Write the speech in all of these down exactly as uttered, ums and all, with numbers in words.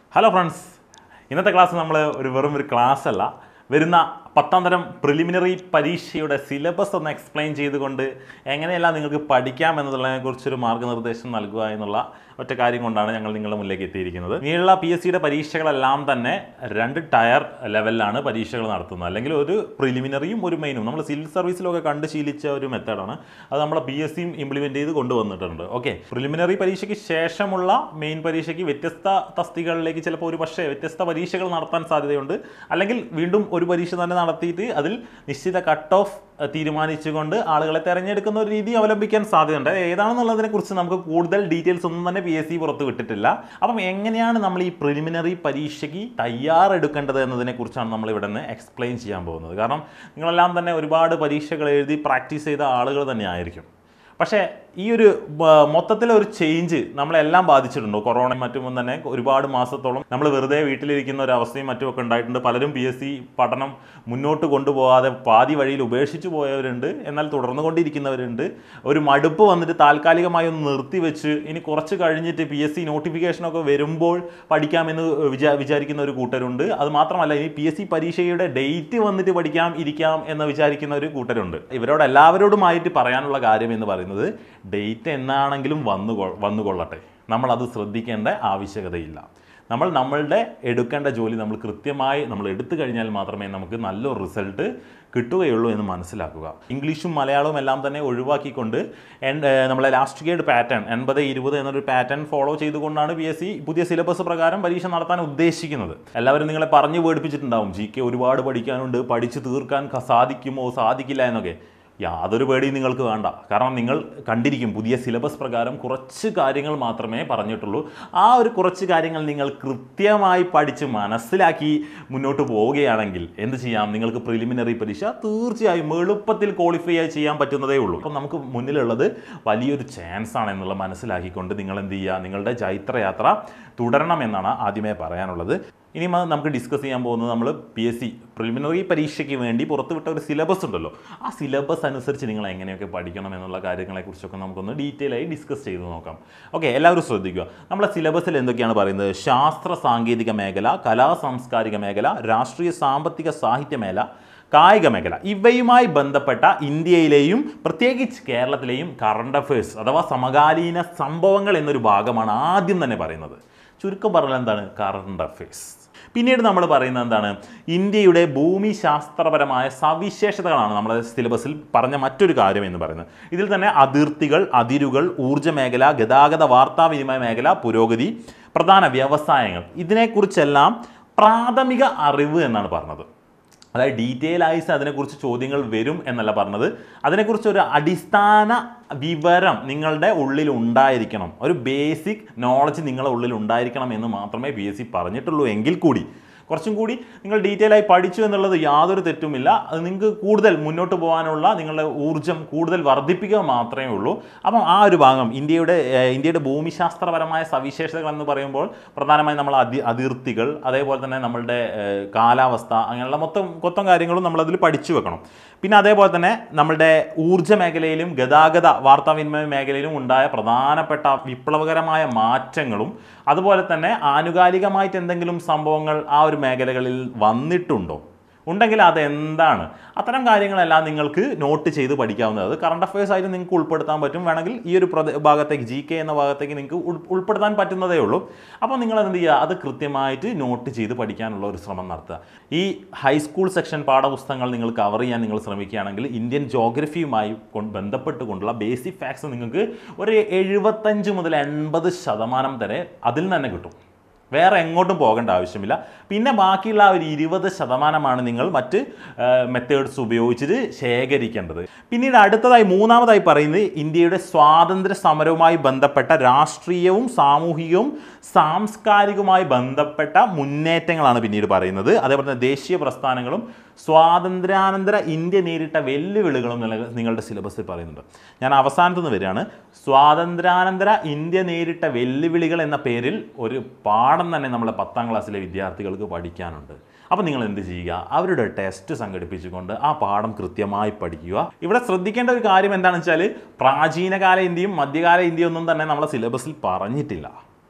Hello friends, ഇന്നത്തെ class നമ്മൾ ഒരു വെറും ഒരു ക്ലാസ് അല്ല വരുന്ന പത്താം തരം പ്രിലിമിനറി പരീക്ഷയുടെ സിലബസ് ഒന്ന് എക്സ്പ്ലെയിൻ ചെയ്തുകൊണ്ട് എങ്ങനെയെല്ലാം നിങ്ങൾക്ക് പഠിക്കാം എന്നതിനെക്കുറിച്ചൊരു മാർഗ്ഗനിർദ്ദേശം നൽകുക എന്നുള്ള ഒറ്റ കാര്യം കൊണ്ടാണ് ഞങ്ങൾ നിങ്ങളുടെ മുന്നിലേക്ക് എത്തിയിരിക്കുന്നത്. ഇനിയുള്ള പി എസ് സിയുടെ പരീക്ഷകളെല്ലാം തന്നെ രണ്ട് ടയർ ലെവലിലാണ് പരീക്ഷകൾ നടത്തുന്നത്. അല്ലെങ്കിൽ ഒരു പ്രിലിമിനറിയും ഒരു മെയിനും നമ്മൾ സിവിൽ സർവീസിലൊക്കെ കണ്ട് ശീലിച്ച ഒരു മെത്തേഡാണ്. അത് നമ്മളെ പി എസ് സിയും ഇംപ്ലിമെൻറ്റ് ചെയ്ത് കൊണ്ടുവന്നിട്ടുണ്ട്. ഓക്കെ, പ്രിലിമിനറി പരീക്ഷയ്ക്ക് ശേഷമുള്ള മെയിൻ പരീക്ഷയ്ക്ക് വ്യത്യസ്ത തസ്തികകളിലേക്ക് ചിലപ്പോൾ ഒരു പക്ഷേ വ്യത്യസ്ത പരീക്ഷകൾ നടത്താൻ സാധ്യതയുണ്ട്. അല്ലെങ്കിൽ വീണ്ടും ഒരു പരീക്ഷ തന്നെ നടത്തിയിട്ട് അതിൽ നിശ്ചിത കട്ട് ഓഫ് തീരുമാനിച്ചുകൊണ്ട് ആളുകളെ തിരഞ്ഞെടുക്കുന്ന ഒരു രീതി അവലംബിക്കാൻ സാധ്യതയുണ്ട്. ഏതാണെന്നുള്ളതിനെ കുറിച്ച് നമുക്ക് കൂടുതൽ ഡീറ്റെയിൽസ് ഒന്നും തന്നെ പി എസ് സി പുറത്ത് വിട്ടിട്ടില്ല. അപ്പം എങ്ങനെയാണ് നമ്മൾ ഈ പ്രിലിമിനറി പരീക്ഷയ്ക്ക് തയ്യാറെടുക്കേണ്ടത് എന്നതിനെ കുറിച്ചാണ് നമ്മൾ ഇവിടെ നിന്ന് എക്സ്പ്ലെയിൻ ചെയ്യാൻ പോകുന്നത്. കാരണം നിങ്ങളെല്ലാം തന്നെ ഒരുപാട് പരീക്ഷകൾ എഴുതി പ്രാക്ടീസ് ചെയ്ത ആളുകൾ തന്നെ ആയിരിക്കും. പക്ഷേ ഈ ഒരു മൊത്തത്തിലൊരു ചേഞ്ച് നമ്മളെല്ലാം ബാധിച്ചിട്ടുണ്ടോ? കൊറോണയും മറ്റും തന്നെ ഒരുപാട് മാസത്തോളം നമ്മൾ വെറുതെ വീട്ടിലിരിക്കുന്ന ഒരു അവസ്ഥയും മറ്റുമൊക്കെ ഉണ്ടായിട്ടുണ്ട്. പലരും പി എസ് സി പഠനം മുന്നോട്ട് കൊണ്ടുപോകാതെ പാതി വഴിയിൽ ഉപേക്ഷിച്ചു പോയവരുണ്ട്. എന്നാൽ തുടർന്നു കൊണ്ടിരിക്കുന്നവരുണ്ട്. ഒരു മടുപ്പ് വന്നിട്ട് താൽക്കാലികമായി ഒന്ന് നിർത്തിവെച്ച് ഇനി കുറച്ച് കഴിഞ്ഞിട്ട് പി എസ് സി നോട്ടിഫിക്കേഷനൊക്കെ വരുമ്പോൾ പഠിക്കാമെന്ന് വിചാ വിചാരിക്കുന്ന ഒരു കൂട്ടരുണ്ട്. അത് മാത്രമല്ല, ഇനി പി എസ് സി പരീക്ഷയുടെ ഡേറ്റ് വന്നിട്ട് പഠിക്കാം ഇരിക്കാം എന്ന് വിചാരിക്കുന്ന ഒരു കൂട്ടരുണ്ട്. ഇവരോട് എല്ലാവരോടുമായിട്ട് പറയാനുള്ള കാര്യം എന്ന് പറയുന്നത്, ഡേറ്റ് എന്നാണെങ്കിലും വന്നു വന്നുകൊള്ളട്ടെ, നമ്മളത് ശ്രദ്ധിക്കേണ്ട ആവശ്യകതയില്ല. നമ്മൾ നമ്മളുടെ എടുക്കേണ്ട ജോലി നമ്മൾ കൃത്യമായി നമ്മൾ എടുത്തു കഴിഞ്ഞാൽ മാത്രമേ നമുക്ക് നല്ലൊരു റിസൾട്ട് കിട്ടുകയുള്ളൂ എന്ന് മനസ്സിലാക്കുക. ഇംഗ്ലീഷും മലയാളവും എല്ലാം തന്നെ ഒഴിവാക്കിക്കൊണ്ട് നമ്മളെ ലാസ്റ്റ് ഗേഡ് പാറ്റേൺ എൺപത് ഇരുപത് എന്നൊരു പാറ്റേൺ ഫോളോ ചെയ്തുകൊണ്ടാണ് പി എസ് സി പുതിയ സിലബസ് പ്രകാരം പരീക്ഷ നടത്താൻ ഉദ്ദേശിക്കുന്നത്. എല്ലാവരും നിങ്ങളെ പറഞ്ഞു പേടിപ്പിച്ചിട്ടുണ്ടാവും, ജി കെ ഒരുപാട് പഠിക്കാനുണ്ട്, പഠിച്ചു തീർക്കാൻ സാധിക്കുമോ സാധിക്കില്ല എന്നൊക്കെ. യാതൊരു പേടിയും നിങ്ങൾക്ക് വേണ്ട. കാരണം നിങ്ങൾ കണ്ടിരിക്കും, പുതിയ സിലബസ് പ്രകാരം കുറച്ച് കാര്യങ്ങൾ മാത്രമേ പറഞ്ഞിട്ടുള്ളൂ. ആ ഒരു കുറച്ച് കാര്യങ്ങൾ നിങ്ങൾ കൃത്യമായി പഠിച്ച് മനസ്സിലാക്കി മുന്നോട്ട് പോവുകയാണെങ്കിൽ എന്ത് ചെയ്യാം? നിങ്ങൾക്ക് പ്രിലിമിനറി പരീക്ഷ തീർച്ചയായും എളുപ്പത്തിൽ ക്വാളിഫൈ ചെയ്യാൻ പറ്റുന്നതേ ഉള്ളൂ. അപ്പം നമുക്ക് മുന്നിലുള്ളത് വലിയൊരു ചാൻസ് ആണ് എന്നുള്ള മനസ്സിലാക്കിക്കൊണ്ട് നിങ്ങൾ എന്ത് ചെയ്യുക? നിങ്ങളുടെ ജൈത്രയാത്ര തുടരണം എന്നാണ് ആദ്യമേ പറയാനുള്ളത്. ഇനി നമുക്ക് ഡിസ്കസ് ചെയ്യാൻ പോകുന്നത്, നമ്മൾ പി എസ് സി പ്രിലിമിനറി പരീക്ഷയ്ക്ക് വേണ്ടി പുറത്തുവിട്ട ഒരു സിലബസ് ഉണ്ടല്ലോ, ആ സിലബസ് അനുസരിച്ച് നിങ്ങൾ എങ്ങനെയൊക്കെ പഠിക്കണം എന്നുള്ള കാര്യങ്ങളെക്കുറിച്ചൊക്കെ നമുക്കൊന്ന് ഡീറ്റെയിൽ ആയി ഡിസ്കസ് ചെയ്ത് നോക്കാം. ഓക്കെ, എല്ലാവരും ശ്രദ്ധിക്കുക. നമ്മളെ സിലബസിൽ എന്തൊക്കെയാണ് പറയുന്നത്? ശാസ്ത്ര സാങ്കേതിക മേഖല, കലാ സാംസ്കാരിക മേഖല, രാഷ്ട്രീയ സാമ്പത്തിക സാഹിത്യ മേഖല, കായിക മേഖല, ഇവയുമായി ബന്ധപ്പെട്ട ഇന്ത്യയിലെയും പ്രത്യേകിച്ച് കേരളത്തിലെയും കറണ്ട് അഫയേഴ്സ് അഥവാ സമകാലീന സംഭവങ്ങൾ എന്നൊരു ഭാഗമാണ് ആദ്യം തന്നെ പറയുന്നത്. ചുരുക്കം പറഞ്ഞാൽ എന്താണ്? Current affairs. പിന്നീട് നമ്മൾ പറയുന്നത് എന്താണ്? ഇന്ത്യയുടെ ഭൂമിശാസ്ത്രപരമായ സവിശേഷതകളാണ് നമ്മൾ സിലബസിൽ പറഞ്ഞ മറ്റൊരു കാര്യം എന്ന് പറയുന്നത്. ഇതിൽ തന്നെ അതിർത്തികൾ, അതിരുകൾ, ഊർജ്ജ മേഖല, ഗതാഗത വാർത്താവിനിമയ മേഖല, പുരോഗതി, പ്രധാന വ്യവസായങ്ങൾ, ഇതിനെക്കുറിച്ചെല്ലാം പ്രാഥമിക അറിവ് എന്നാണ് പറഞ്ഞത്. അതായത് ഡീറ്റെയിൽ ആയിട്ട് അതിനെക്കുറിച്ച് ചോദ്യങ്ങൾ വരും എന്നല്ല പറഞ്ഞത്. അതിനെക്കുറിച്ചൊരു അടിസ്ഥാന വിവരം നിങ്ങളുടെ ഉള്ളിൽ ഉണ്ടായിരിക്കണം, ഒരു ബേസിക് നോളജ് നിങ്ങളുടെ ഉള്ളിൽ ഉണ്ടായിരിക്കണം എന്ന് മാത്രമേ പി എസ് സി പറഞ്ഞിട്ടുള്ളൂ. എങ്കിൽ കൂടി കുറച്ചും കൂടി നിങ്ങൾ ഡീറ്റെയിൽ ആയി പഠിച്ചു എന്നുള്ളത് യാതൊരു തെറ്റുമില്ല. അത് നിങ്ങൾക്ക് കൂടുതൽ മുന്നോട്ട് പോകാനുള്ള നിങ്ങളുടെ ഊർജ്ജം കൂടുതൽ വർദ്ധിപ്പിക്കുക മാത്രമേ ഉള്ളൂ. അപ്പം ആ ഒരു ഭാഗം ഇന്ത്യയുടെ ഇന്ത്യയുടെ ഭൂമിശാസ്ത്രപരമായ സവിശേഷതകൾ എന്ന് പറയുമ്പോൾ പ്രധാനമായും നമ്മൾ അതി അതിർത്തികൾ അതേപോലെ തന്നെ നമ്മളുടെ കാലാവസ്ഥ അങ്ങനെയുള്ള മൊത്തം മൊത്തം കാര്യങ്ങളും നമ്മളതിൽ പഠിച്ചു വെക്കണം. പിന്നെ അതേപോലെ തന്നെ നമ്മളുടെ ഊർജ്ജ മേഖലയിലും ഗതാഗത വാർത്താവിനിമയ മേഖലയിലും ഉണ്ടായ പ്രധാനപ്പെട്ട വിപ്ലവകരമായ മാറ്റങ്ങളും അതുപോലെ തന്നെ ആനുകാലികമായിട്ട് എന്തെങ്കിലും സംഭവങ്ങൾ ആ ഒരു മേഖലകളിൽ വന്നിട്ടുണ്ടോ, ഉണ്ടെങ്കിൽ അതെന്താണ്, അത്തരം കാര്യങ്ങളെല്ലാം നിങ്ങൾക്ക് നോട്ട് ചെയ്ത് പഠിക്കാവുന്നത്. അത് കറണ്ട് അഫയേഴ്സ് ആയിട്ട് നിങ്ങൾക്ക് ഉൾപ്പെടുത്താൻ പറ്റും. വേണമെങ്കിൽ ഈ ഒരു ഭാഗത്തേക്ക് ജി കെ എന്ന ഭാഗത്തേക്ക് നിങ്ങൾക്ക് ഉൾപ്പെടുത്താൻ പറ്റുന്നതേ ഉള്ളൂ. അപ്പോൾ നിങ്ങൾ എന്ത് ചെയ്യുക? അത് കൃത്യമായിട്ട് നോട്ട് ചെയ്ത് പഠിക്കാനുള്ള ഒരു ശ്രമം നടത്തുക. ഈ ഹൈസ്കൂൾ സെക്ഷൻ പാഠപുസ്തകങ്ങൾ നിങ്ങൾ കവർ ചെയ്യാൻ നിങ്ങൾ ശ്രമിക്കുകയാണെങ്കിൽ ഇന്ത്യൻ ജോഗ്രഫിയുമായി ബന്ധപ്പെട്ടുകൊണ്ടുള്ള ബേസിക് ഫാക്ട്സ് നിങ്ങൾക്ക് ഒരു എഴുപത്തഞ്ച് മുതൽ എൺപത് ശതമാനം വരെ അതിൽ തന്നെ കിട്ടും. വേറെ എങ്ങോട്ടും പോകേണ്ട ആവശ്യമില്ല. പിന്നെ ബാക്കിയുള്ള ആ ഒരു ഇരുപത് ശതമാനമാണ് നിങ്ങൾ മറ്റ് മെത്തേഡ്സ് ഉപയോഗിച്ചിട്ട് ശേഖരിക്കേണ്ടത്. പിന്നീട് അടുത്തതായി മൂന്നാമതായി പറയുന്നത് ഇന്ത്യയുടെ സ്വാതന്ത്ര്യ സമരവുമായി ബന്ധപ്പെട്ട രാഷ്ട്രീയവും സാമൂഹികവും സാംസ്കാരികവുമായി ബന്ധപ്പെട്ട മുന്നേറ്റങ്ങളാണ് പിന്നീട് പറയുന്നത്. അതേപോലെ തന്നെ ദേശീയ പ്രസ്ഥാനങ്ങളും സ്വാതന്ത്ര്യാനന്തര ഇന്ത്യ നേരിട്ട വെല്ലുവിളികളും നിങ്ങളുടെ സിലബസിൽ പറയുന്നുണ്ട്. ഞാൻ അവസാനത്തു നിന്ന് വരികയാണ്. സ്വാതന്ത്ര്യാനന്തര ഇന്ത്യ നേരിട്ട വെല്ലുവിളികൾ എന്ന പേരിൽ ഒരു പാഠം തന്നെ നമ്മളെ പത്താം ക്ലാസ്സിലെ വിദ്യാർത്ഥികൾക്ക് പഠിക്കാനുണ്ട്. അപ്പോൾ നിങ്ങൾ എന്ത് ചെയ്യുക? അവരുടെ ടെസ്റ്റ് സംഘടിപ്പിച്ചുകൊണ്ട് ആ പാഠം കൃത്യമായി പഠിക്കുക. ഇവിടെ ശ്രദ്ധിക്കേണ്ട ഒരു കാര്യം എന്താണെന്ന് വെച്ചാൽ പ്രാചീനകാല ഇന്ത്യയും മധ്യകാല ഇന്ത്യയും ഒന്നും തന്നെ നമ്മളെ സിലബസിൽ പറഞ്ഞിട്ടില്ല.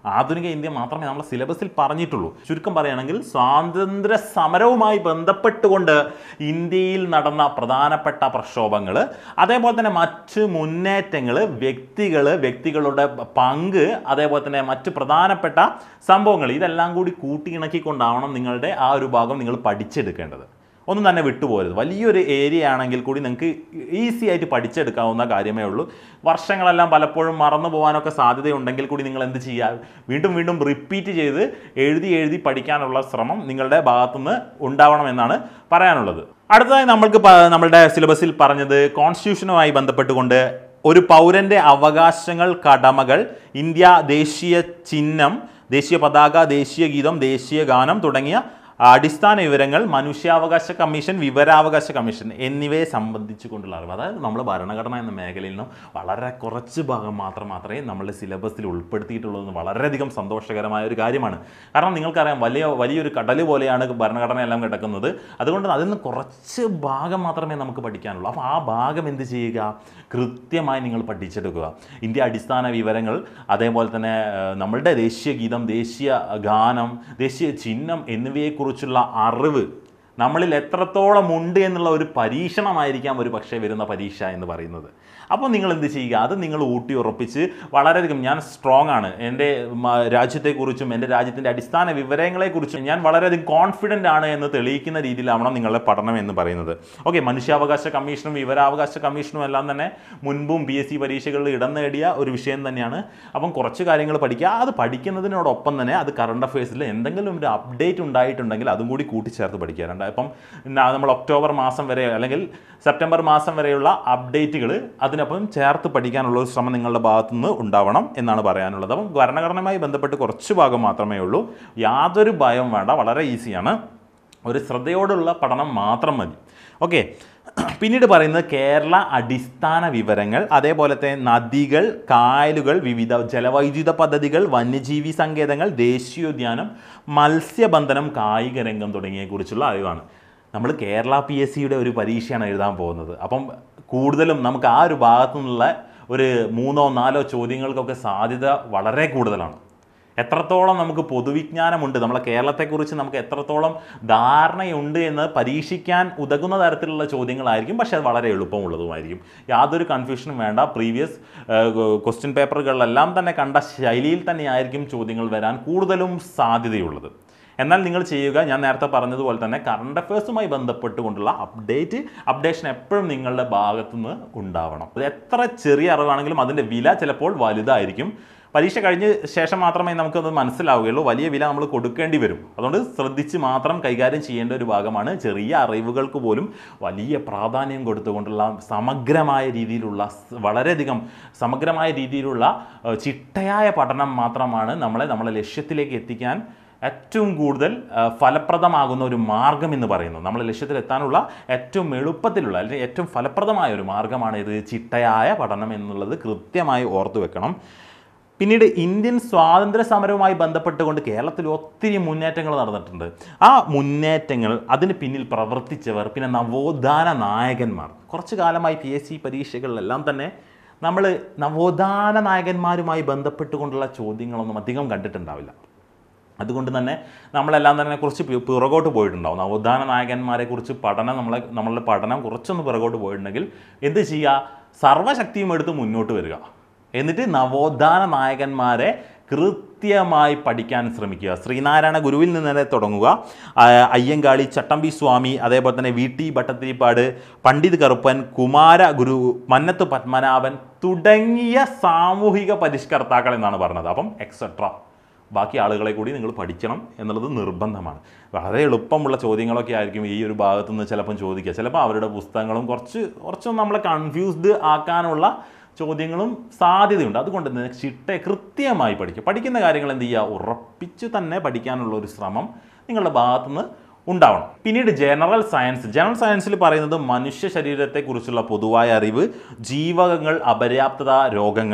ആധുനിക ഇന്ത്യ മാത്രമേ നമ്മളെ സിലബസിൽ പറഞ്ഞിട്ടുള്ളൂ. ചുരുക്കം പറയുകയാണെങ്കിൽ സ്വാതന്ത്ര്യ സമരവുമായി ബന്ധപ്പെട്ടുകൊണ്ട് ഇന്ത്യയിൽ നടന്ന പ്രധാനപ്പെട്ട പ്രക്ഷോഭങ്ങൾ, അതേപോലെ തന്നെ മറ്റ് മുന്നേറ്റങ്ങൾ, വ്യക്തികൾ, വ്യക്തികളുടെ പങ്ക്, അതേപോലെ തന്നെ മറ്റ് പ്രധാനപ്പെട്ട സംഭവങ്ങൾ, ഇതെല്ലാം കൂടി കൂട്ടിയിണക്കിക്കൊണ്ടാവണം നിങ്ങളുടെ ആ ഒരു ഭാഗം നിങ്ങൾ പഠിച്ചെടുക്കേണ്ടത്. ഒന്നും തന്നെ വിട്ടുപോകരുത്. വലിയൊരു ഏരിയ ആണെങ്കിൽ കൂടി നിങ്ങൾക്ക് ഈസി ആയിട്ട് പഠിച്ചെടുക്കാവുന്ന കാര്യമേ ഉള്ളൂ. വർഷങ്ങളെല്ലാം പലപ്പോഴും മറന്നു പോകാനൊക്കെ സാധ്യതയുണ്ടെങ്കിൽ കൂടി നിങ്ങൾ എന്ത് ചെയ്യുക, വീണ്ടും വീണ്ടും റിപ്പീറ്റ് ചെയ്ത് എഴുതി എഴുതി പഠിക്കാനുള്ള ശ്രമം നിങ്ങളുടെ ഭാഗത്തുനിന്ന് ഉണ്ടാവണമെന്നാണ് പറയാനുള്ളത്. അടുത്തതായി നമ്മൾക്ക് നമ്മളുടെ സിലബസിൽ പറഞ്ഞത് കോൺസ്റ്റിറ്റ്യൂഷനുമായി ബന്ധപ്പെട്ടുകൊണ്ട് ഒരു പൗരൻ്റെ അവകാശങ്ങൾ, കടമകൾ, ഇന്ത്യ ദേശീയ ചിഹ്നം, ദേശീയ പതാക, ദേശീയ ഗീതം, ദേശീയ ഗാനം തുടങ്ങിയ അടിസ്ഥാന വിവരങ്ങൾ, മനുഷ്യാവകാശ കമ്മീഷൻ, വിവരാവകാശ കമ്മീഷൻ എന്നിവയെ സംബന്ധിച്ചു കൊണ്ടുള്ള അറിവ്. അതായത് നമ്മൾ ഭരണഘടന എന്ന മേഖലയിൽ നിന്നും വളരെ കുറച്ച് ഭാഗം മാത്രം മാത്രമേ നമ്മളുടെ സിലബസിൽ ഉൾപ്പെടുത്തിയിട്ടുള്ളൂ. വളരെയധികം സന്തോഷകരമായ ഒരു കാര്യമാണ്. കാരണം നിങ്ങൾക്കറിയാം, വലിയ വലിയൊരു കടൽ പോലെയാണ് ഭരണഘടന എല്ലാം കിടക്കുന്നത്. അതുകൊണ്ട് അതിൽ നിന്ന് കുറച്ച് ഭാഗം മാത്രമേ നമുക്ക് പഠിക്കാനുള്ളൂ. അപ്പോൾ ആ ഭാഗം എന്ത് ചെയ്യുക, കൃത്യമായി നിങ്ങൾ പഠിച്ചെടുക്കുക. ഇന്ത്യ അടിസ്ഥാന വിവരങ്ങൾ, അതേപോലെ തന്നെ നമ്മളുടെ ദേശീയ ഗീതം, ദേശീയ ഗാനം, ദേശീയ ചിഹ്നം എന്നിവയെക്കുറിച്ച് കുറിച്ചുള്ള അറിവ് നമ്മളിൽ എത്രത്തോളം ഉണ്ട് എന്നുള്ള ഒരു പരീക്ഷണമായിരിക്കാം ഒരു പക്ഷേ വരുന്ന പരീക്ഷ എന്ന് പറയുന്നത്. അപ്പോൾ നിങ്ങൾ എന്ത് ചെയ്യുക, അത് നിങ്ങൾ ഊട്ടി ഉറപ്പിച്ച് വളരെയധികം ഞാൻ സ്ട്രോങ് ആണ്, എൻ്റെ രാജ്യത്തെക്കുറിച്ചും എൻ്റെ രാജ്യത്തിൻ്റെ അടിസ്ഥാന വിവരങ്ങളെക്കുറിച്ചും ഞാൻ വളരെയധികം കോൺഫിഡൻ്റ് ആണ് എന്ന് തെളിയിക്കുന്ന രീതിയിലാവണം നിങ്ങളുടെ പഠനം എന്ന് പറയുന്നത്. ഓക്കെ, മനുഷ്യാവകാശ കമ്മീഷനും വിവരാവകാശ കമ്മീഷനും എല്ലാം തന്നെ മുൻപും പി എസ് സി പരീക്ഷകളിൽ ഇടം നേടിയ ഒരു വിഷയം തന്നെയാണ്. അപ്പം കുറച്ച് കാര്യങ്ങൾ പഠിക്കുക. അത് പഠിക്കുന്നതിനോടൊപ്പം തന്നെ അത് കറണ്ട് അഫയേഴ്സിൽ എന്തെങ്കിലും ഒരു അപ്ഡേറ്റ് ഉണ്ടായിട്ടുണ്ടെങ്കിൽ അതും കൂടി കൂട്ടിച്ചേർത്ത് പഠിക്കാറുണ്ട്. അപ്പം നമ്മൾ ഒക്ടോബർ മാസം വരെ അല്ലെങ്കിൽ സെപ്റ്റംബർ മാസം വരെയുള്ള അപ്ഡേറ്റുകൾ അതിനൊപ്പം ചേർത്ത് പഠിക്കാനുള്ള ഒരു ശ്രമം നിങ്ങളുടെ ഭാഗത്തുനിന്ന് ഉണ്ടാവണം എന്നാണ് പറയാനുള്ളത്. അപ്പം ഭരണഘടനയുമായി ബന്ധപ്പെട്ട് കുറച്ച് ഭാഗം മാത്രമേ ഉള്ളൂ. യാതൊരു ഭയവും വേണ്ട, വളരെ ഈസിയാണ്. ഒരു ശ്രദ്ധയോടുള്ള പഠനം മാത്രം മതി. ഓക്കെ, പിന്നീട് പറയുന്നത് കേരള അടിസ്ഥാന വിവരങ്ങൾ, അതേപോലെ തന്നെ നദികൾ, കായലുകൾ, വിവിധ ജലവൈദ്യുത പദ്ധതികൾ, വന്യജീവി സങ്കേതങ്ങൾ, ദേശീയോദ്യാനം, മത്സ്യബന്ധനം, കായിക രംഗം തുടങ്ങിയതിനെക്കുറിച്ചുള്ള അറിവാണ്. നമ്മൾ കേരള പി എസ് സിയുടെ ഒരു പരീക്ഷയാണ് എഴുതാൻ പോകുന്നത്. അപ്പം കൂടുതലും നമുക്ക് ആ ഒരു ഭാഗത്തു നിന്നുള്ള ഒരു മൂന്നോ നാലോ ചോദ്യങ്ങൾക്കൊക്കെ സാധ്യത വളരെ കൂടുതലാണ്. എത്രത്തോളം നമുക്ക് പൊതുവിജ്ഞാനമുണ്ട്, നമ്മളെ കേരളത്തെക്കുറിച്ച് നമുക്ക് എത്രത്തോളം ധാരണയുണ്ട് എന്ന് പരീക്ഷിക്കാൻ ഉതകുന്ന തരത്തിലുള്ള ചോദ്യങ്ങളായിരിക്കും. പക്ഷേ അത് വളരെ എളുപ്പമുള്ളതുമായിരിക്കും. യാതൊരു കൺഫ്യൂഷനും വേണ്ട. പ്രീവിയസ് ക്വസ്റ്റ്യൻ പേപ്പറുകളിലെല്ലാം തന്നെ കണ്ട ശൈലിയിൽ തന്നെയായിരിക്കും ചോദ്യങ്ങൾ വരാൻ കൂടുതലും സാധ്യതയുള്ളത്. എന്നാൽ നിങ്ങൾ ചെയ്യുക, ഞാൻ നേരത്തെ പറഞ്ഞതുപോലെ തന്നെ കറണ്ട് അഫയേഴ്സുമായി ബന്ധപ്പെട്ടുകൊണ്ടുള്ള അപ്ഡേറ്റ് അപ്ഡേഷൻ എപ്പോഴും നിങ്ങളുടെ ഭാഗത്തുനിന്ന് ഉണ്ടാവണം. അത് എത്ര ചെറിയ അറിവാണെങ്കിലും അതിൻ്റെ വില ചിലപ്പോൾ വലുതായിരിക്കും. പരീക്ഷ കഴിഞ്ഞ ശേഷം മാത്രമേ നമുക്കത് മനസ്സിലാവുകയുള്ളൂ. വലിയ വില നമ്മൾ കൊടുക്കേണ്ടി വരും. അതുകൊണ്ട് ശ്രദ്ധിച്ച് മാത്രം കൈകാര്യം ചെയ്യേണ്ട ഒരു ഭാഗമാണ്. ചെറിയ അറിവുകൾക്ക് പോലും വലിയ പ്രാധാന്യം കൊടുത്തുകൊണ്ടുള്ള സമഗ്രമായ രീതിയിലുള്ള വളരെയധികം സമഗ്രമായ രീതിയിലുള്ള ചിട്ടയായ പഠനം മാത്രമാണ് നമ്മളെ നമ്മളെ ലക്ഷ്യത്തിലേക്ക് എത്തിക്കാൻ ഏറ്റവും കൂടുതൽ ഫലപ്രദമാകുന്ന ഒരു മാർഗം എന്ന് പറയുന്നത്. നമ്മൾ ലക്ഷ്യത്തിലെത്താനുള്ള ഏറ്റവും എളുപ്പത്തിലുള്ള അല്ലെങ്കിൽ ഏറ്റവും ഫലപ്രദമായ ഒരു മാർഗ്ഗമാണ് ഇത് ചിട്ടയായ പഠനം എന്നുള്ളത് കൃത്യമായി ഓർത്തു വെക്കണം. പിന്നീട് ഇന്ത്യൻ സ്വാതന്ത്ര്യ സമരവുമായി ബന്ധപ്പെട്ടുകൊണ്ട് കേരളത്തിൽ ഒത്തിരി മുന്നേറ്റങ്ങൾ നടന്നിട്ടുണ്ട്. ആ മുന്നേറ്റങ്ങൾ, അതിന് പിന്നിൽ പ്രവർത്തിച്ചവർ, പിന്നെ നവോത്ഥാന നായകന്മാർ. കുറച്ചു കാലമായി പി എസ് സി പരീക്ഷകളിലെല്ലാം തന്നെ നമ്മൾ നവോത്ഥാന നായകന്മാരുമായി ബന്ധപ്പെട്ടുകൊണ്ടുള്ള ചോദ്യങ്ങളൊന്നും അധികം കണ്ടിട്ടുണ്ടാവില്ല. അതുകൊണ്ട് തന്നെ നമ്മളെല്ലാം തന്നെ കുറച്ച് പിറകോട്ട് പോയിട്ടുണ്ടാവും. നവോത്ഥാന നായകന്മാരെ കുറിച്ച് പഠനം നമ്മളെ നമ്മളുടെ പഠനം കുറച്ചൊന്ന് പിറകോട്ട് പോയിട്ടുണ്ടെങ്കിൽ എന്ത് ചെയ്യുക, സർവ്വശക്തിയും എടുത്ത് മുന്നോട്ട് വരിക. എന്നിട്ട് നവോത്ഥാന നായകന്മാരെ കൃത്യമായി പഠിക്കാൻ ശ്രമിക്കുക. ശ്രീനാരായണ ഗുരുവിൽ നിന്ന് തന്നെ തുടങ്ങുക. അയ്യങ്കാളി, ചട്ടമ്പി സ്വാമി, അതേപോലെ തന്നെ വി ടി ഭട്ടതിരിപ്പാട്, പണ്ഡിത് കറുപ്പൻ, കുമാര ഗുരു, മന്നത്ത് പത്മനാഭൻ തുടങ്ങിയ സാമൂഹിക പരിഷ്കർത്താക്കൾ എന്നാണ് പറഞ്ഞത്. അപ്പം എക്സെട്ര ബാക്കി ആളുകളെ കൂടി നിങ്ങൾ പഠിക്കണം എന്നുള്ളത് നിർബന്ധമാണ്. വളരെ എളുപ്പമുള്ള ചോദ്യങ്ങളൊക്കെ ആയിരിക്കും ഈ ഒരു ഭാഗത്തു നിന്ന് ചിലപ്പം ചോദിക്കുക. ചിലപ്പോൾ അവരുടെ പുസ്തകങ്ങളും കുറച്ച് കുറച്ചൊന്നും നമ്മളെ കൺഫ്യൂസ്ഡ് ആക്കാനുള്ള ചോദ്യങ്ങളും സാധ്യതയുണ്ട്. അതുകൊണ്ട് തന്നെ ചിട്ട കൃത്യമായി പഠിക്കുക. പഠിക്കുന്ന കാര്യങ്ങൾ എന്ത് ചെയ്യുക, ഉറപ്പിച്ച് തന്നെ പഠിക്കാനുള്ള ഒരു ശ്രമം നിങ്ങളുടെ ഭാഗത്തുനിന്ന് ഉണ്ടാവണം. പിന്നീട് ജനറൽ സയൻസ്. ജനറൽ സയൻസിൽ പറയുന്നത് മനുഷ്യ ശരീരത്തെക്കുറിച്ചുള്ള പൊതുവായ അറിവ്, ജീവകങ്ങൾ, അപര്യാപ്തത രോഗങ്ങൾ,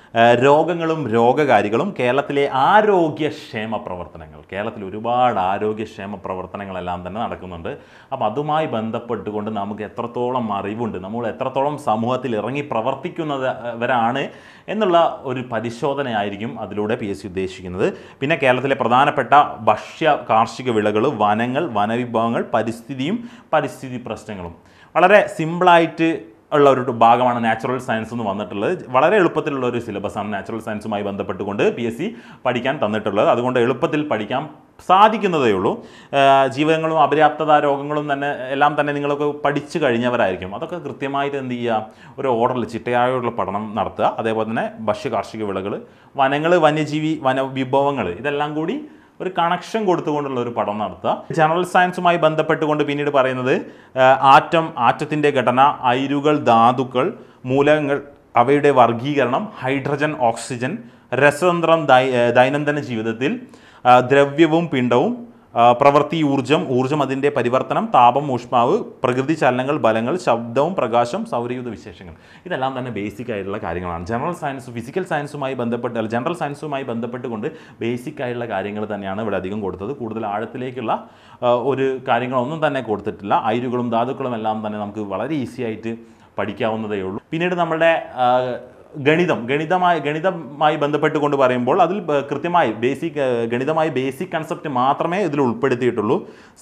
രോഗങ്ങളും രോഗകാരികളും കേരളത്തിലെ ആരോഗ്യക്ഷേമ പ്രവർത്തനങ്ങൾ. കേരളത്തിൽ ഒരുപാട് ആരോഗ്യക്ഷേമ പ്രവർത്തനങ്ങളെല്ലാം തന്നെ നടക്കുന്നുണ്ട്. അപ്പം അതുമായി ബന്ധപ്പെട്ടുകൊണ്ട് നമുക്ക് എത്രത്തോളം അറിവുണ്ട്, നമ്മൾ എത്രത്തോളം സമൂഹത്തിൽ ഇറങ്ങി പ്രവർത്തിക്കുന്നവരാണ് എന്നുള്ള ഒരു പരിശോധനയായിരിക്കും അതിലൂടെ പി എസ് സി ഉദ്ദേശിക്കുന്നത്. പിന്നെ കേരളത്തിലെ പ്രധാനപ്പെട്ട ഭക്ഷ്യ കാർഷിക വിളകൾ, വനങ്ങൾ, വനവിഭവങ്ങൾ, പരിസ്ഥിതിയും പരിസ്ഥിതി പ്രശ്നങ്ങളും. വളരെ സിമ്പിളായിട്ട് ഉള്ള ഒരു ഭാഗമാണ് നാച്ചുറൽ സയൻസ് എന്ന് വന്നിട്ടുള്ളത്. വളരെ എളുപ്പത്തിലുള്ള ഒരു സിലബസാണ് നാച്ചുറൽ സയൻസുമായി ബന്ധപ്പെട്ടുകൊണ്ട് പി എസ് സി പഠിക്കാൻ തന്നിട്ടുള്ളത്. അതുകൊണ്ട് എളുപ്പത്തിൽ പഠിക്കാൻ സാധിക്കുന്നതേ ഉള്ളൂ. ജീവകങ്ങളും അപര്യാപ്തത രോഗങ്ങളും തന്നെ എല്ലാം തന്നെ നിങ്ങളൊക്കെ പഠിച്ചു കഴിഞ്ഞവരായിരിക്കും. അതൊക്കെ കൃത്യമായിട്ട് എന്ത് ചെയ്യുക, ഒരു ഓർഡറിൽ ചിട്ടയായുള്ള പഠനം നടത്തുക. അതേപോലെ തന്നെ ഭക്ഷ്യ കാർഷിക വിളകൾ, വനങ്ങൾ, വന്യജീവി വനവിഭവങ്ങൾ, ഇതെല്ലാം കൂടി ഒരു കണക്ഷൻ കൊടുത്തുകൊണ്ടുള്ള ഒരു പഠനം നടത്തുക. ജനറൽ സയൻസുമായി ബന്ധപ്പെട്ടുകൊണ്ട് പിന്നീട് പറയുന്നത് ആറ്റം, ആറ്റത്തിൻ്റെ ഘടന, അയിരുകൾ, ധാതുക്കൾ, മൂലകങ്ങൾ, അവയുടെ വർഗീകരണം, ഹൈഡ്രജൻ, ഓക്സിജൻ, രസതന്ത്രം, ദൈനംദിന ജീവിതത്തിൽ ദ്രവ്യവും പിണ്ഡവും, പ്രവൃത്തി, ഊർജ്ജം, ഊർജ്ജം അതിൻ്റെ പരിവർത്തനം, താപം, ഊഷ്മാവ്, പ്രകൃതി ചലനങ്ങൾ, ബലങ്ങൾ, ശബ്ദവും പ്രകാശം, സൗരയൂഥ വിശേഷങ്ങൾ. ഇതെല്ലാം തന്നെ ബേസിക് ആയിട്ടുള്ള കാര്യങ്ങളാണ്. ജനറൽ സയൻസ് ഫിസിക്കൽ സയൻസുമായി ബന്ധപ്പെട്ട് അല്ല ജനറൽ സയൻസുമായി ബന്ധപ്പെട്ടുകൊണ്ട് ബേസിക് ആയിട്ടുള്ള കാര്യങ്ങൾ തന്നെയാണ് ഇവിടെ അധികം കൊടുത്തത്. കൂടുതൽ ആഴത്തിലേക്കുള്ള ഒരു കാര്യങ്ങളൊന്നും തന്നെ കൊടുത്തിട്ടില്ല. അയിരുകളും ധാതുക്കളും എല്ലാം തന്നെ നമുക്ക് വളരെ ഈസി ആയിട്ട് പഠിക്കാവുന്നതേ ഉള്ളൂ. പിന്നീട് നമ്മുടെ ഗണിതം ഗണിതമായി ഗണിതമായി ബന്ധപ്പെട്ടുകൊണ്ട് പറയുമ്പോൾ അതിൽ കൃത്യമായി ബേസിക് ഗണിതമായി ബേസിക് കൺസെപ്റ്റ് മാത്രമേ ഇതിൽ ഉൾപ്പെടുത്തിയിട്ടുള്ളൂ.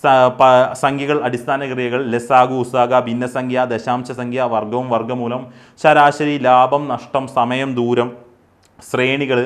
സംഖ്യകൾ, അടിസ്ഥാന ക്രിയകൾ, ലസാഗു, ഉസാഗ, ഭിന്നസംഖ്യ, ദശാംശ സംഖ്യ, വർഗവും വർഗമൂലം, ശരാശരി, ലാഭം, നഷ്ടം, സമയം, ദൂരം, ശ്രേണികൾ,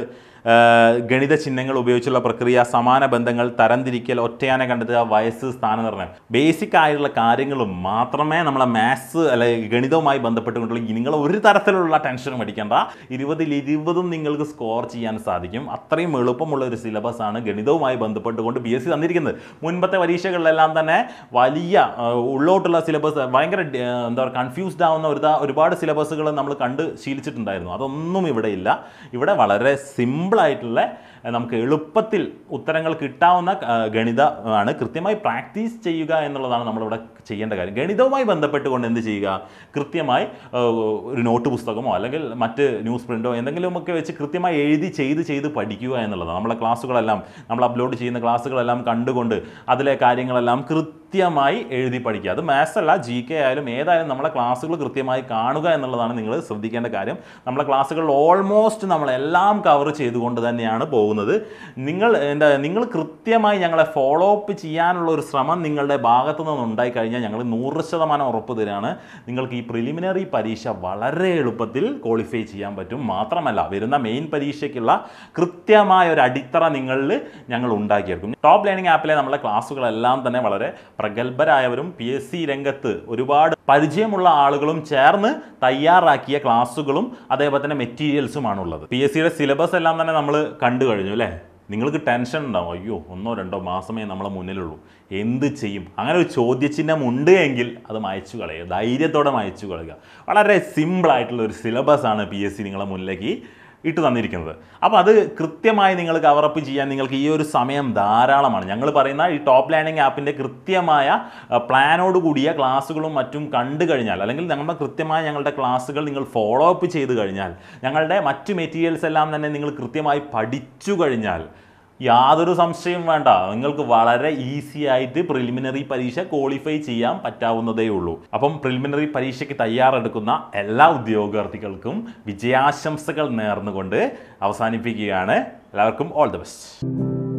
ഗണിത ചിഹ്നങ്ങൾ ഉപയോഗിച്ചുള്ള പ്രക്രിയ, സമാന ബന്ധങ്ങൾ, തരംതിരിക്കൽ, ഒറ്റയാനെ കണ്ടെത്തുക, വയസ്സ്, സ്ഥാനനിർണ്ണയം. ബേസിക് ആയിട്ടുള്ള കാര്യങ്ങൾ മാത്രമേ നമ്മളെ മാത്സ് അല്ലെ ഗണിതവുമായി ബന്ധപ്പെട്ടുകൊണ്ടുള്ള നിങ്ങൾ ഒരു തരത്തിലുള്ള ടെൻഷനും അടിക്കേണ്ട. ഇരുപതിൽ ഇരുപതും നിങ്ങൾക്ക് സ്കോർ ചെയ്യാൻ സാധിക്കും. അത്രയും എളുപ്പമുള്ള ഒരു സിലബസ് ആണ് ഗണിതവുമായി ബന്ധപ്പെട്ടുകൊണ്ട് പി എസ് സി തന്നിരിക്കുന്നത്. മുൻപത്തെ പരീക്ഷകളിലെല്ലാം തന്നെ വലിയ ഉള്ളോട്ടുള്ള സിലബസ്, ഭയങ്കര എന്താ പറയുക കൺഫ്യൂസ്ഡ് ആവുന്ന ഒരു ഒരുപാട് സിലബസുകൾ നമ്മൾ കണ്ട് ശീലിച്ചിട്ടുണ്ടായിരുന്നു. അതൊന്നും ഇവിടെ ഇല്ല. ഇവിടെ വളരെ സിമ്പിൾ ആയിട്ടുള്ള നമുക്ക് എളുപ്പത്തിൽ ഉത്തരങ്ങൾ കിട്ടാവുന്ന ഗണിതമാണ്. കൃത്യമായി പ്രാക്ടീസ് ചെയ്യുക എന്നുള്ളതാണ് നമ്മളിവിടെ ചെയ്യേണ്ട കാര്യം. ഗണിതവുമായി ബന്ധപ്പെട്ടുകൊണ്ട് എന്ത് ചെയ്യുക, കൃത്യമായി ഒരു നോട്ട് പുസ്തകമോ അല്ലെങ്കിൽ മറ്റ് ന്യൂസ് പ്രിൻ്റോ എന്തെങ്കിലുമൊക്കെ വെച്ച് കൃത്യമായി എഴുതി ചെയ്ത് ചെയ്ത് പഠിക്കുക എന്നുള്ളതാണ്. നമ്മളെ ക്ലാസ്സുകളെല്ലാം നമ്മൾ അപ്ലോഡ് ചെയ്യുന്ന ക്ലാസ്സുകളെല്ലാം കണ്ടുകൊണ്ട് അതിലെ കാര്യങ്ങളെല്ലാം കൃത്യമായി എഴുതി പഠിക്കുക. അത് മാത്സ് അല്ല, ജി കെ ആയാലും ഏതായാലും നമ്മളെ ക്ലാസ്സുകൾ കൃത്യമായി കാണുക എന്നുള്ളതാണ് നിങ്ങൾ ശ്രദ്ധിക്കേണ്ട കാര്യം. നമ്മളെ ക്ലാസ്സുകൾ ഓൾമോസ്റ്റ് നമ്മളെല്ലാം കവർ ചെയ്തുകൊണ്ട് തന്നെയാണ് പോകുന്നത്. നിങ്ങൾ എന്താ നിങ്ങൾ കൃത്യമായി ഞങ്ങളെ ഫോളോ അപ്പ് ചെയ്യാനുള്ള ഒരു ശ്രമം നിങ്ങളുടെ ഭാഗത്തു നിന്ന് ഉണ്ടായി കഴിഞ്ഞാൽ ഞങ്ങൾ നൂറ് ശതമാനം ഉറപ്പ് തരാണ് നിങ്ങൾക്ക് ഈ പ്രിലിമിനറി പരീക്ഷ വളരെ എളുപ്പത്തിൽ ക്വാളിഫൈ ചെയ്യാൻ പറ്റും. മാത്രമല്ല വരുന്ന മെയിൻ പരീക്ഷയ്ക്കുള്ള കൃത്യമായ ഒരു അടിത്തറ നിങ്ങളിൽ ഞങ്ങൾ ഉണ്ടാക്കിയെടുക്കും. ടോപ്പ് ലേണിംഗ് ആപ്പിലെ നമ്മുടെ ക്ലാസ്സുകളെല്ലാം തന്നെ വളരെ പ്രഗത്ഭരായവരും പി എസ് സി രംഗത്ത് ഒരുപാട് പരിചയമുള്ള ആളുകളും ചേർന്ന് തയ്യാറാക്കിയ ക്ലാസ്സുകളും അതേപോലെ തന്നെ മെറ്റീരിയൽസുമാണുള്ളത്. പി എസ് സിയുടെ സിലബസ് എല്ലാം തന്നെ നമ്മൾ കണ്ടു കഴിഞ്ഞു അല്ലേ? നിങ്ങൾക്ക് ടെൻഷൻ ഉണ്ടാവും, അയ്യോ ഒന്നോ രണ്ടോ മാസമേ നമ്മളെ മുന്നിലുള്ളൂ, എന്ത് ചെയ്യും? അങ്ങനെ ഒരു ചോദ്യചിഹ്നം ഉണ്ട് എങ്കിൽ അത് മായ്ച്ചു കളയുക, ധൈര്യത്തോടെ മായ്ച്ചു കളയുക. വളരെ സിമ്പിളായിട്ടുള്ള ഒരു സിലബസാണ് പി എസ് സി നിങ്ങളെ മുന്നിലേക്ക് ഇട്ട് തന്നിരിക്കുന്നത്. അപ്പോൾ അത് കൃത്യമായി നിങ്ങൾ കവറപ്പ് ചെയ്യാൻ നിങ്ങൾക്ക് ഈ ഒരു സമയം ധാരാളമാണ്. ഞങ്ങൾ പറയുന്ന ഈ ടോപ്പ് ലേണിംഗ് ആപ്പിൻ്റെ കൃത്യമായ പ്ലാനോട് കൂടിയ ക്ലാസ്സുകളും മറ്റും കണ്ടു കഴിഞ്ഞാൽ, അല്ലെങ്കിൽ ഞങ്ങളുടെ കൃത്യമായ ഞങ്ങളുടെ ക്ലാസ്സുകൾ നിങ്ങൾ ഫോളോ അപ്പ് ചെയ്ത് കഴിഞ്ഞാൽ, ഞങ്ങളുടെ മറ്റ് മെറ്റീരിയൽസ് എല്ലാം തന്നെ നിങ്ങൾ കൃത്യമായി പഠിച്ചു കഴിഞ്ഞാൽ യാതൊരു സംശയം വേണ്ട, നിങ്ങൾക്ക് വളരെ ഈസി ആയിട്ട് പ്രിലിമിനറി പരീക്ഷ ക്വാളിഫൈ ചെയ്യാൻ പറ്റാവുന്നതേ ഉള്ളൂ. അപ്പം പ്രിലിമിനറി പരീക്ഷയ്ക്ക് തയ്യാറെടുക്കുന്ന എല്ലാ ഉദ്യോഗാർത്ഥികൾക്കും വിജയാശംസകൾ നേർന്നുകൊണ്ട് അവസാനിപ്പിക്കുകയാണ്. എല്ലാവർക്കും ഓൾ ദി ബെസ്റ്റ്.